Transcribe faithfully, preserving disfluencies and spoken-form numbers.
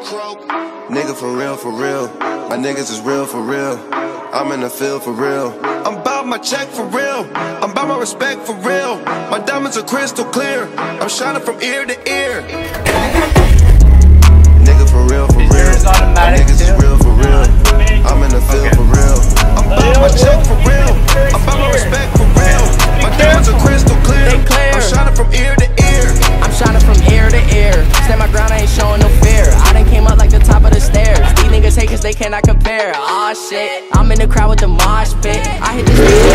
Nigga for real, for real. My niggas is real, for real. I'm in the field, for real. I'm bout my check, for real. I'm bout my respect, for real. My diamonds are crystal clear. I'm shining from ear to ear. Nigga for real, for real. My niggas is real, for real. I'm in the field, for real. I'm bout my check, for real. I'm bout my respect, for real. My diamonds are crystal clear. I'm shining from ear to ear. I'm shining from ear to ear. Stand my ground, I ain't showing no fear. I done came up like the top of the stairs. These niggas hate cause they cannot compare. Aw shit, I'm in the crowd with the mosh pit. I hit this